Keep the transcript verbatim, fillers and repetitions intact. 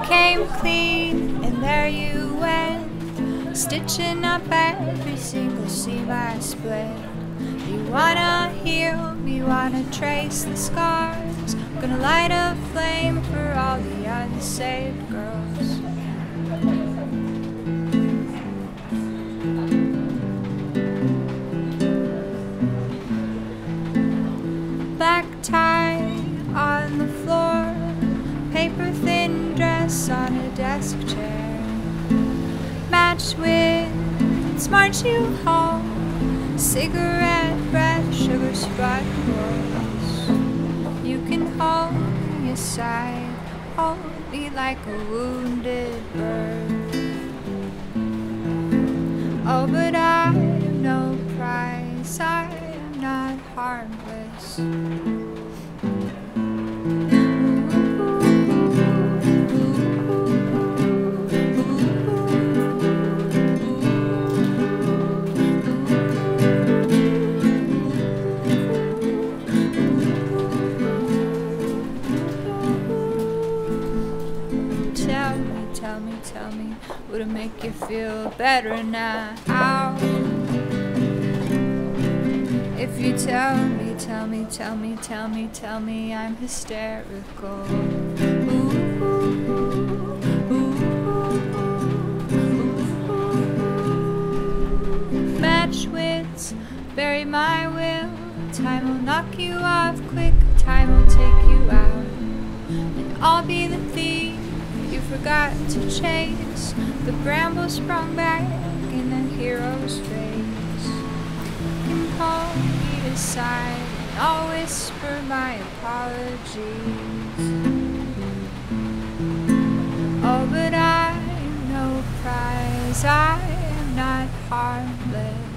came clean and there you went, stitching up every single seam I split. You wanna heal, you wanna trace the scars, gonna light a flame for all the unsaved girls. Black tie on the floor, paper thin dress on a desk chair, match with smart you home, cigarette breath, sugar sparkles. You can hold me aside, hold me like a wounded bird. Oh, but I have no prize, I am not harmless. Tell me, tell me, tell me, would it make you feel better now? If you tell me, tell me, tell me, tell me, tell me I'm hysterical. Ooh, ooh, ooh. Match wits, bury my will. Time will knock you off quick, time will take you out. And I'll be the thief you forgot to chase, the bramble sprung back in a hero's face. You can call me aside and I'll whisper my apologies. Oh, but I'm no prize, I am not harmless.